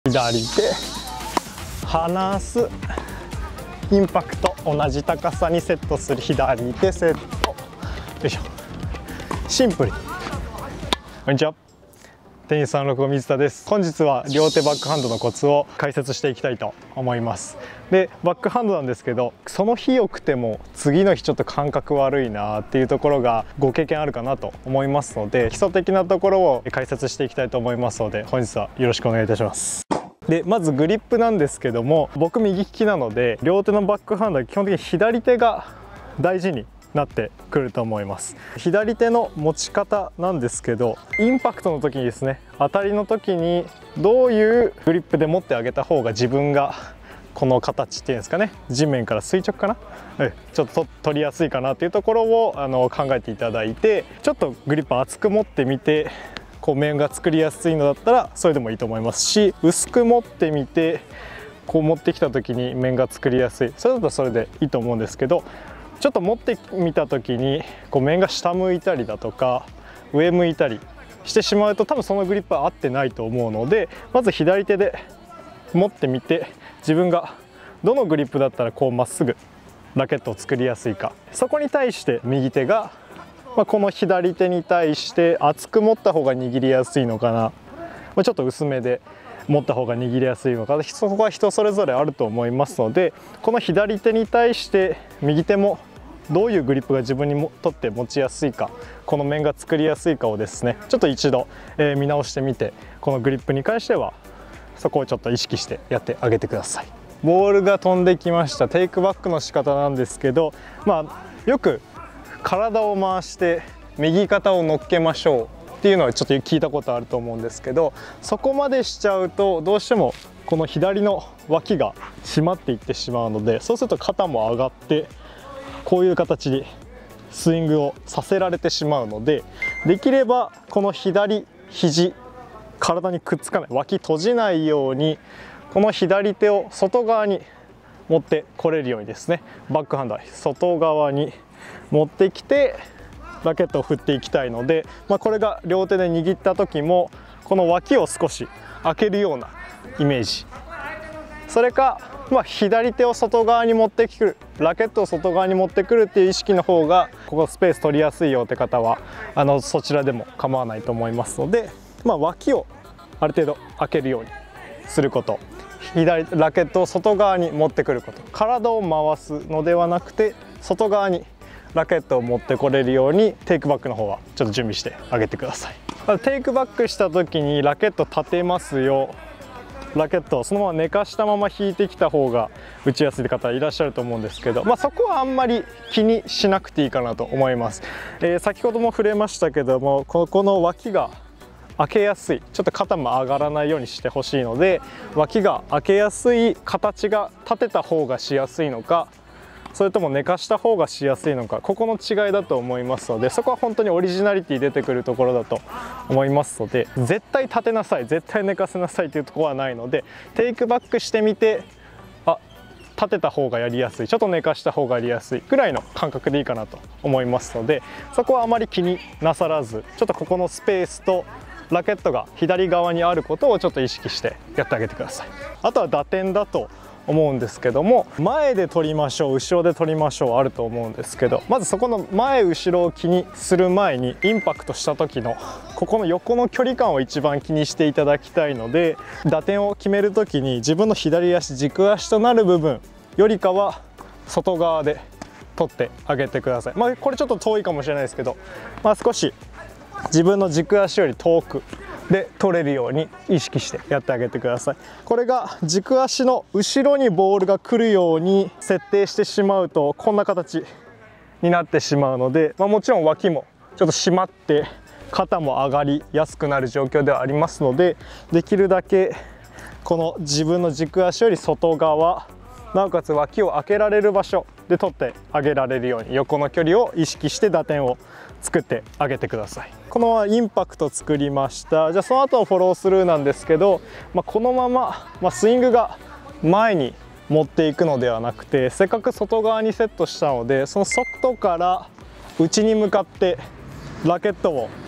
左手離す、インパクト同じ高さにセットする、左手セット、よいしょ。シンプルに。こんにちは、テニス365水田です。本日は両手バックハンドのコツを解説していきたいと思います。でバックハンドなんですけど、その日良くても次の日ちょっと感覚悪いなっていうところがご経験あるかなと思いますので、基礎的なところを解説していきたいと思いますので、本日はよろしくお願いいたします。でまずグリップなんですけども、僕右利きなので両手のバックハンドは基本的に左手が大事になってくると思います。左手の持ち方なんですけど、インパクトの時にですね、当たりの時にどういうグリップで持ってあげた方が自分がこの形っていうんですかね、地面から垂直かな、ちょっと取りやすいかなっていうところを考えていただいて、ちょっとグリップ厚く持ってみてこう面が作りやすいのだったらそれでもいいと思いますし、薄く持ってみてこう持ってきた時に面が作りやすい、それだとそれでいいと思うんですけど、ちょっと持ってみた時にこう面が下向いたりだとか上向いたりしてしまうと、多分そのグリップは合ってないと思うので、まず左手で持ってみて、自分がどのグリップだったらこうまっすぐラケットを作りやすいか、そこに対して右手が、この左手に対して厚く持った方が握りやすいのかな、ちょっと薄めで持った方が握りやすいのか、そこは人それぞれあると思いますので、この左手に対して右手もどういうグリップが自分にとって持ちやすいか、この面が作りやすいかをですね、ちょっと一度見直してみて、このグリップに関してはそこをちょっと意識してやってあげてください。ボールが飛んできました。テイクバックの仕方なんですけど、よく体を回して右肩を乗っけましょうっていうのはちょっと聞いたことあると思うんですけど、そこまでしちゃうとどうしてもこの左の脇が締まっていってしまうので、そうすると肩も上がってこういう形にスイングをさせられてしまうので、できればこの左肘、体にくっつかない、脇閉じないようにこの左手を外側に持ってこれるようにですね、バックハンドは外側に持ってきてラケットを振っていきたいので、これが両手で握った時もこの脇を少し開けるようなイメージ、それか、左手を外側に持ってくる、ラケットを外側に持ってくるっていう意識の方が、ここスペース取りやすいよって方はそちらでも構わないと思いますので、脇をある程度開けるようにすること、ラケットを外側に持ってくること、体を回すのではなくて外側にラケットを持ってこれるようにテイクバックの方はちょっと準備してあげてください。テイクバックした時にラケット立てますよ、ラケットをそのまま寝かしたまま引いてきた方が打ちやすい方いらっしゃると思うんですけど、そこはあんまり気にしなくていいかなと思います。先ほども触れましたけども、この脇が開けやすい、ちょっと肩も上がらないようにしてほしいので、脇が開けやすい形が立てた方がしやすいのか、それとも寝かした方がしやすいのか、ここの違いだと思いますので、そこは本当にオリジナリティ出てくるところだと思いますので、絶対立てなさい、絶対寝かせなさいというところはないので、テイクバックしてみて、立てた方がやりやすい、ちょっと寝かした方がやりやすいくらいの感覚でいいかなと思いますので、そこはあまり気になさらず、ちょっとここのスペースとラケットが左側にあることをちょっと意識してやってあげてください。あとは打点だと思うんですけども、前で取りましょう、後ろで取りましょうあると思うんですけど、まずそこの前後ろを気にする前に、インパクトした時のここの横の距離感を一番気にしていただきたいので、打点を決める時に自分の左足、軸足となる部分よりかは外側で取ってあげてください。これちょっと遠いかもしれないですけど、少し自分の軸足より遠くで取れるように意識してやってあげてください。これが軸足の後ろにボールが来るように設定してしまうと、こんな形になってしまうので、もちろん脇もちょっと締まって肩も上がりやすくなる状況ではありますので、できるだけこの自分の軸足より外側、なおかつ脇を開けられる場所で取ってあげられるように、横の距離を意識して打点を作ってあげてください。このインパクト作りました。じゃあその後のフォロースルーなんですけど、このまま、スイングが前に持っていくのではなくて、せっかく外側にセットしたので、その外から内に向かってラケットを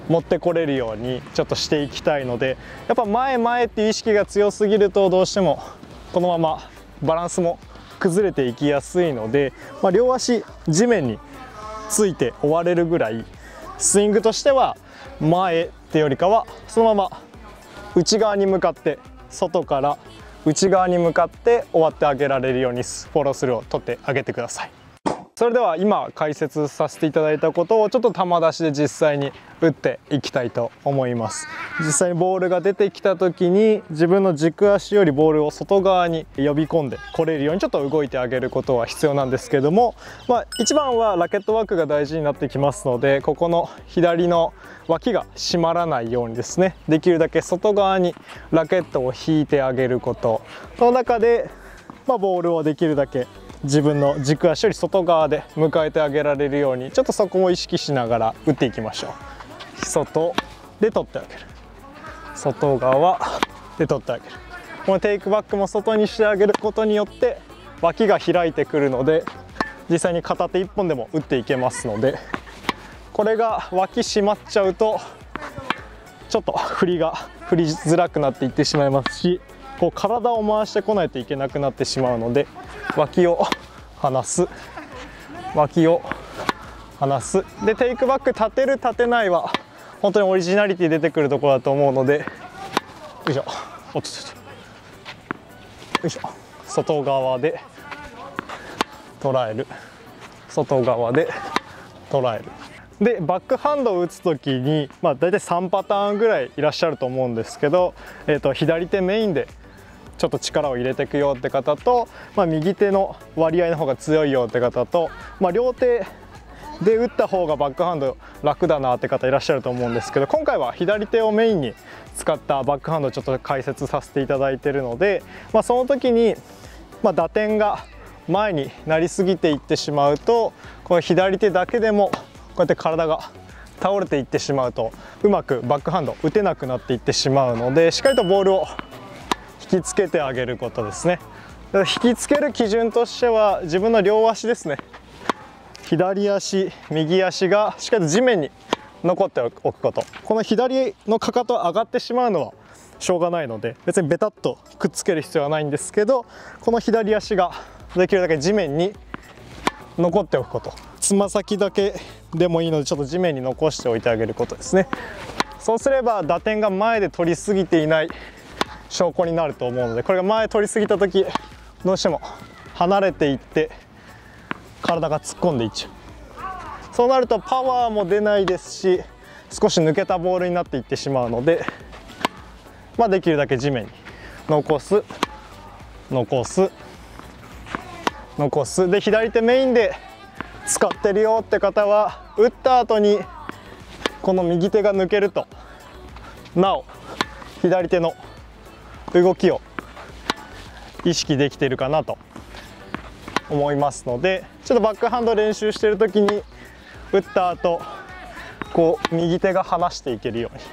持ってこれるようにちょっとしていきたいので、やっぱ前前っていう意識が強すぎるとどうしてもこのままバランスも崩れていきやすいので、両足地面について終われるぐらいスイングとしては前ってよりかはそのまま内側に向かって、外から内側に向かって終わってあげられるようにフォロースルーを取ってあげてください。それでは今解説させていただいたことをちょっと球出しで実際に打っていきたいと思います。実際にボールが出てきた時に自分の軸足よりボールを外側に呼び込んでこれるようにちょっと動いてあげることは必要なんですけども、一番はラケットワークが大事になってきますので、ここの左の脇が締まらないようにですね、できるだけ外側にラケットを引いてあげること、その中で、ボールをできるだけ自分の軸足より外側で迎えてあげられるように、ちょっとそこを意識しながら打っていきましょう。外で取ってあげる、外側で取ってあげる。このテイクバックも外にしてあげることによって脇が開いてくるので、実際に片手1本でも打っていけますので、これが脇締まっちゃうとちょっと振りづらくなっていってしまいますし、こう体を回してこないといけなくなってしまうので、脇を離す、脇を離すで、テイクバック立てる立てないは本当にオリジナリティ出てくるところだと思うので、よいしょ、おっとっと、よいしょ、外側で捉える、外側で捉える。でバックハンドを打つ時に、大体3パターンぐらいいらっしゃると思うんですけど、左手メインでちょっと力を入れていくよって方と、右手の割合の方が強いよって方と、両手で打った方がバックハンド楽だなって方いらっしゃると思うんですけど、今回は左手をメインに使ったバックハンドをちょっと解説させていただいているので、その時に、打点が前になりすぎていってしまうと、この左手だけでもこうやって体が倒れていってしまうとうまくバックハンド打てなくなっていってしまうので、しっかりとボールを引きつけてあげることですね。引きつける基準としては自分の両足ですね。左足右足がしっかりと地面に残っておくこと。この左のかかと上がってしまうのはしょうがないので、別にベタッとくっつける必要はないんですけど、この左足ができるだけ地面に残っておくこと。つま先だけでもいいのでちょっと地面に残しておいてあげることですね。そうすれば打点が前で取りすぎていない証拠になると思うので、これが前取りすぎた時どうしても離れていって体が突っ込んでいっちゃう。そうなるとパワーも出ないですし、少し抜けたボールになっていってしまうので、できるだけ地面に残す残す残すで、左手メインで使ってるよって方は打った後にこの右手が抜けるとなお左手の動きを意識できているかなと思いますので、ちょっとバックハンド練習している時に打った後こう右手が離していけるように、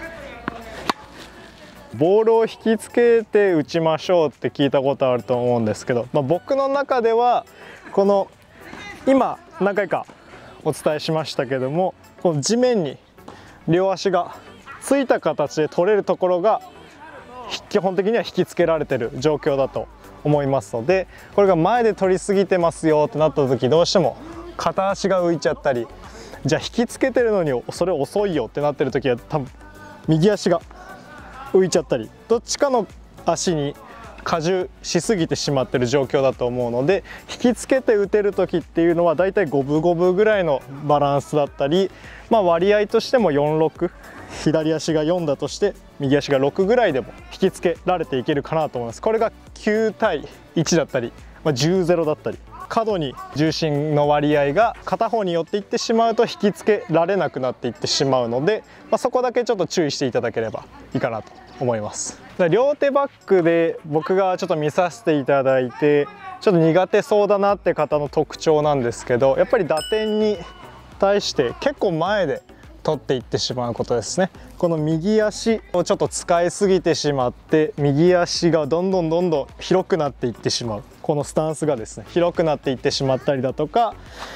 ボールを引きつけて打ちましょうって聞いたことあると思うんですけど、僕の中ではこの今何回かお伝えしましたけども、この地面に両足がついた形で取れるところが基本的には引きつけられてる状況だと思いますので、これが前で取りすぎてますよってなった時、どうしても片足が浮いちゃったり、じゃあ引きつけてるのにそれ遅いよってなってる時は多分右足が浮いちゃったり、どっちかの足に荷重しすぎてしまってる状況だと思うので、引きつけて打てる時っていうのはだいたい五分五分ぐらいのバランスだったり、割合としても4-6、左足が4だとして右足が6ぐらいでも引きつけられていけるかなと思います。これが9対1だったり、10-0だったり、過度に重心の割合が片方に寄っていってしまうと引きつけられなくなっていってしまうので、そこだけちょっと注意していただければいいかなと思います。両手バックで僕がちょっと見させていただいてちょっと苦手そうだなって方の特徴なんですけど、やっぱり打点に対して結構前で取っていってしまうことですね。この右足をちょっと使いすぎてしまって、右足がどんどん広くなっていってしまう、このスタンスがですね広くなっていってしまったりだとか、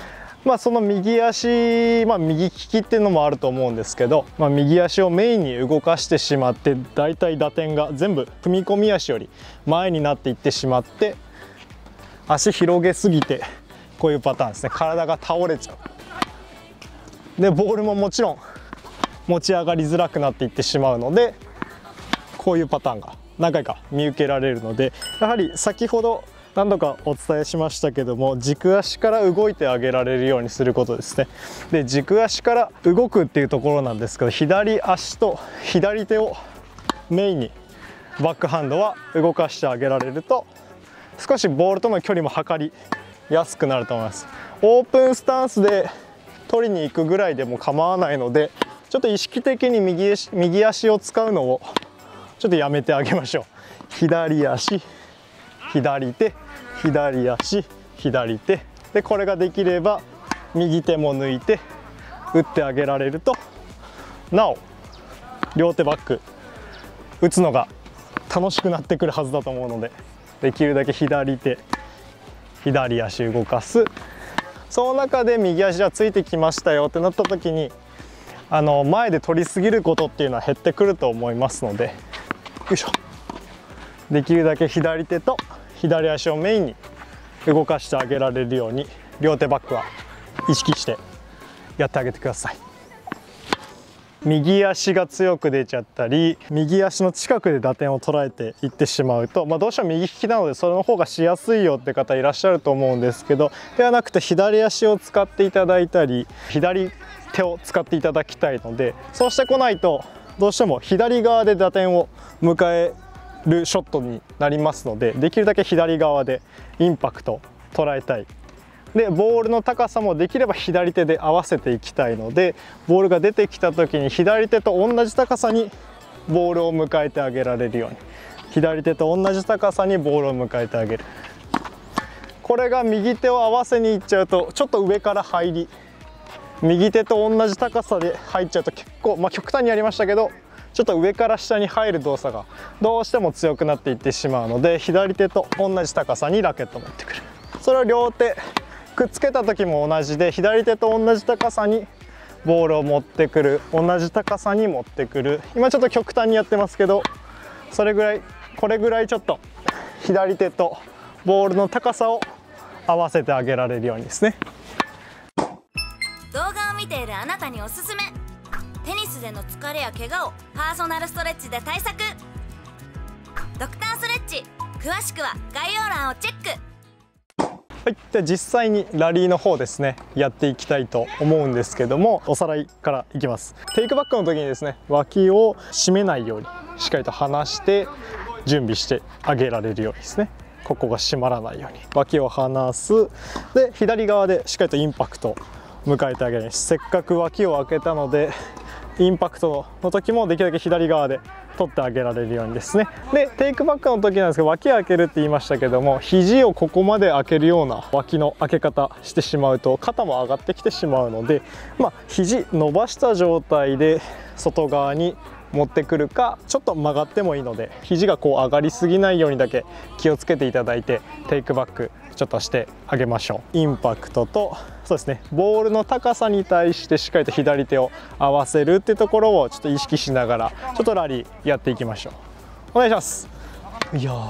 その右足、右利きっていうのもあると思うんですけど、右足をメインに動かしてしまって、だいたい打点が全部踏み込み足より前になっていってしまって、足広げすぎてこういうパターンですね。体が倒れちゃう。でボールももちろん持ち上がりづらくなっていってしまうので、こういうパターンが何回か見受けられるので、やはり先ほど何度かお伝えしましたけども、軸足から動いてあげられるようにすることですね。で軸足から動くっていうところなんですけど、左足と左手をメインにバックハンドは動かしてあげられると、少しボールとの距離も測りやすくなると思います。オープンスタンスで取りに行くぐらいでも構わないので、ちょっと意識的に右足を使うのをちょっとやめてあげましょう。左足左手左足左手で、これができれば右手も抜いて打ってあげられると、なお両手バック打つのが楽しくなってくるはずだと思うので、できるだけ左手左足動かす。その中で右足がついてきましたよってなった時に、前で取りすぎることっていうのは減ってくると思いますので、よいしょ、できるだけ左手と左足をメインに動かしてあげられるように、両手バックは意識してやってあげてください。右足が強く出ちゃったり、右足の近くで打点を捉えていってしまうと、どうしても右利きなのでその方がしやすいよって方いらっしゃると思うんですけど、ではなくて左足を使っていただいたり、左手を使っていただきたいので、そうしてこないとどうしても左側で打点を迎えるショットになりますので、できるだけ左側でインパクトを捉えたい。でボールの高さもできれば左手で合わせていきたいので、ボールが出てきた時に左手と同じ高さにボールを迎えてあげられるように、左手と同じ高さにボールを迎えてあげる。これが右手を合わせにいっちゃうと、ちょっと上から入り、右手と同じ高さで入っちゃうと結構、極端にやりましたけど、ちょっと上から下に入る動作がどうしても強くなっていってしまうので、左手と同じ高さにラケットを持ってくる。それを両手くっつけた時も同じで、左手と同じ高さにボールを持ってくる、同じ高さに持ってくる。今ちょっと極端にやってますけど、それぐらい、これぐらいちょっと左手とボールの高さを合わせてあげられるようにですね。 動画を見ているあなたにおすすめ、テニスでの疲れや怪我をパーソナルストレッチで対策。ドクターストレッチ、詳しくは概要欄をチェック。 はい、では実際にラリーの方ですね、やっていきたいと思うんですけども、おさらいからいきます。テイクバックの時にですね、脇を締めないようにしっかりと離して準備してあげられるようにですね、ここが締まらないように脇を離す。で左側でしっかりとインパクトを迎えてあげる。せっかく脇を開けたので、インパクトの時もできるだけ左側で取ってあげられるようにですね。でテイクバックの時なんですけど、脇を開けるって言いましたけども、肘をここまで開けるような脇の開け方してしまうと肩も上がってきてしまうので、肘伸ばした状態で外側に持ってくるか、ちょっと曲がってもいいので肘がこう上がりすぎないようにだけ気をつけていただいて、テイクバックちょっとしてあげましょう。インパクトと、そうですね、ボールの高さに対してしっかりと左手を合わせるっていうところをちょっと意識しながら、ちょっとラリーやっていきましょう。お願いします。いや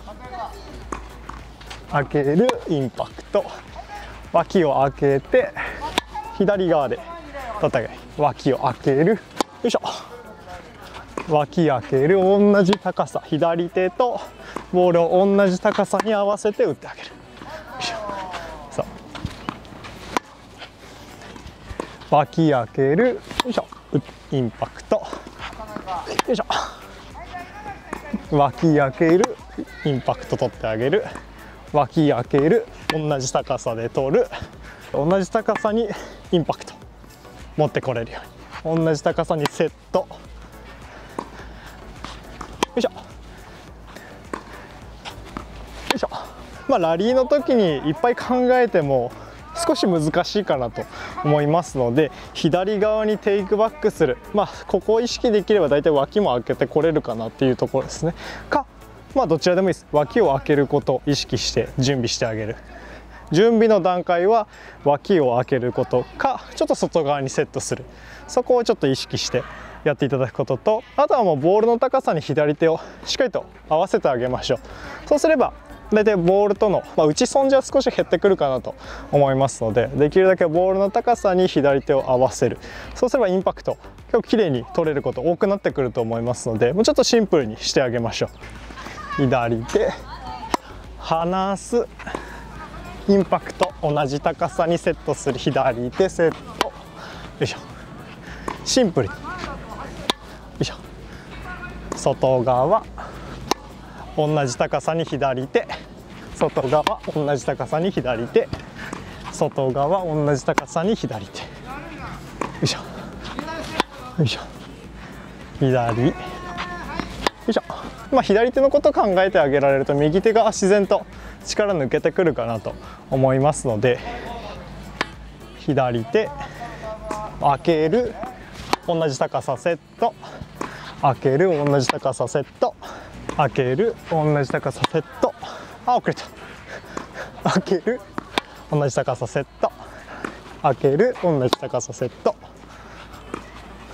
開ける、インパクト、脇を開けて左側で取ってあげる。脇を開ける、よいしょ、脇開ける、同じ高さ、左手とボールを同じ高さに合わせて打ってあげる。よいしょ、そう、脇開ける、よいしょ、インパクト、よいしょ、脇開ける、インパクト取ってあげる、脇開ける、同じ高さで取る、同じ高さにインパクト持ってこれるように、同じ高さにセット、よいしょ、よいしょ。ラリーの時にいっぱい考えても少し難しいかなと思いますので、左側にテイクバックする、ここを意識できれば大体脇も開けてこれるかなっていうところですね。どちらでもいいです。脇を開けることを意識して準備してあげる。 準備の段階は脇を開けることかちょっと外側にセットする、そこをちょっと意識してやっていただくことと、あとはもうボールの高さに左手をしっかりと合わせてあげましょう。そうすれば大体ボールとの、打ち損じは少し減ってくるかなと思いますので、できるだけボールの高さに左手を合わせる。そうすればインパクト結構綺麗に取れること多くなってくると思いますので、もうちょっとシンプルにしてあげましょう。左手離す、インパクト同じ高さにセットする、左手セット、よいしょ、シンプルに、よいしょ、外側同じ高さに左手、外側同じ高さに左手、外側同じ高さに左手、よいしょよいしょ、左よいしょ。左手のこと考えてあげられると右手が自然と力抜けてくるかなと思いますので、左手開ける同じ高さセット、開ける同じ高さセット、開ける同じ高さセット、遅れた、開ける同じ高さセット、開ける同じ高さセット、はい。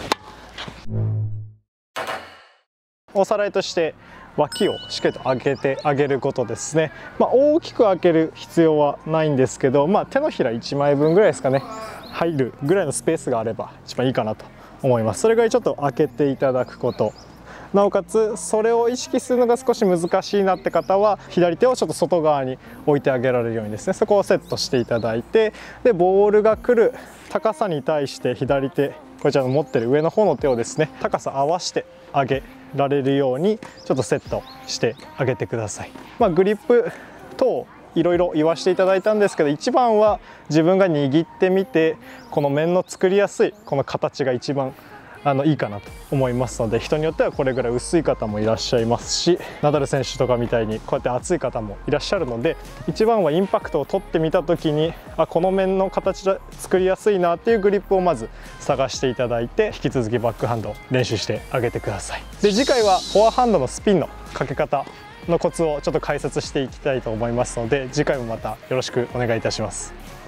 おさらいとして脇をしっかりと上げてあげることですね。大きく開ける必要はないんですけど、手のひら1枚分ぐらいですかね、入るぐらいのスペースがあれば一番いいかなと思います。それぐらいちょっと開けていただくこと、なおかつそれを意識するのが少し難しいなって方は左手をちょっと外側に置いてあげられるようにですね、そこをセットしていただいて、でボールが来る高さに対して左手、こちらの持ってる上の方の手をですね、高さ合わせて上げられるようにちょっとセットしてあげてください。グリップ等いろいろ言わせていただいたんですけど、一番は自分が握ってみてこの面の作りやすいこの形が一番いいかなと思いますので、人によってはこれぐらい薄い方もいらっしゃいますし、ナダル選手とかみたいにこうやって厚い方もいらっしゃるので、一番はインパクトを取ってみた時にこの面の形で作りやすいなっていうグリップをまず探していただいて、引き続きバックハンドを練習してあげてください。で次回はフォアハンドのスピンのかけ方のコツをちょっと解説していきたいと思いますので、次回もまたよろしくお願いいたします。